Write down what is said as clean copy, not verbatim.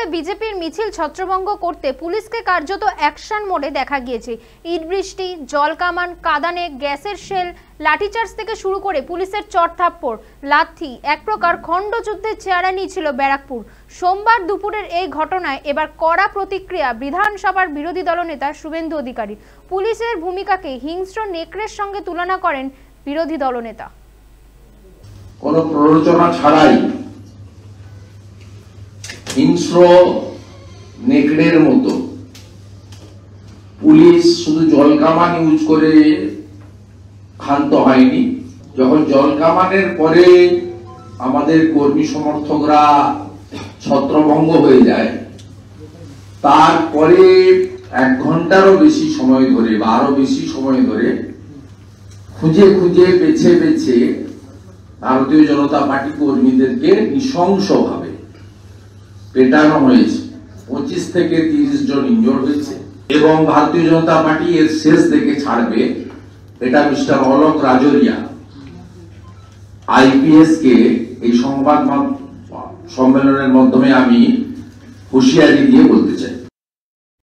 বিজেপির মিছিল ছত্রভঙ্গ করতে পুলিশকে কার্যত অ্যাকশন মোডে দেখা গিয়েছে। ইট বৃষ্টি, জল কামান, কাঁদানে গ্যাসের শেল, লাঠিচার্জ থেকে শুরু করে পুলিশের চড়থাপ্পড়, লাথি, এক প্রকার খণ্ডযুদ্ধের চেহারা নিয়েছিল ব্যারাকপুর। সোমবার দুপুরের এই ঘটনায় এবার কড়া প্রতিক্রিয়া বিধানসভার বিরোধী দলনেতা শুভেন্দু অধিকারী। পুলিশের ভূমিকাকে হিংস্র নেকড়ের সঙ্গে তুলনা করেন বিরোধী দলনেতা। কোনো প্ররোচনা ছাড়াই হিংস্র নেকড়ের মতো পুলিশ শুধু জল কামান ইউজ করে ক্ষান্ত হয়নি। যখন জল কামানের পরে আমাদের কর্মী সমর্থকরা ছত্রভঙ্গ হয়ে যায়, তারপরে 1 ঘন্টারও বেশি সময় ধরে বা আরো বেশি সময় ধরে খুঁজে খুঁজে বেছে বেছে ভারতীয় জনতা পার্টি কর্মীদেরকে নৃশংসভাবে পেটানো হয়েছে। 25 থেকে 30 জন ইনজোর্ড হয়েছে এবং ভারতীয় জনতা পার্টি এর শেষ দেখে ছাড়বে, এটা মিস্টার অলোক রাজরিয়া আইপিএস কে এই সংবাদ সম্মেলনের মাধ্যমে আমি হুঁশিয়ারি দিয়ে বলতে চাই।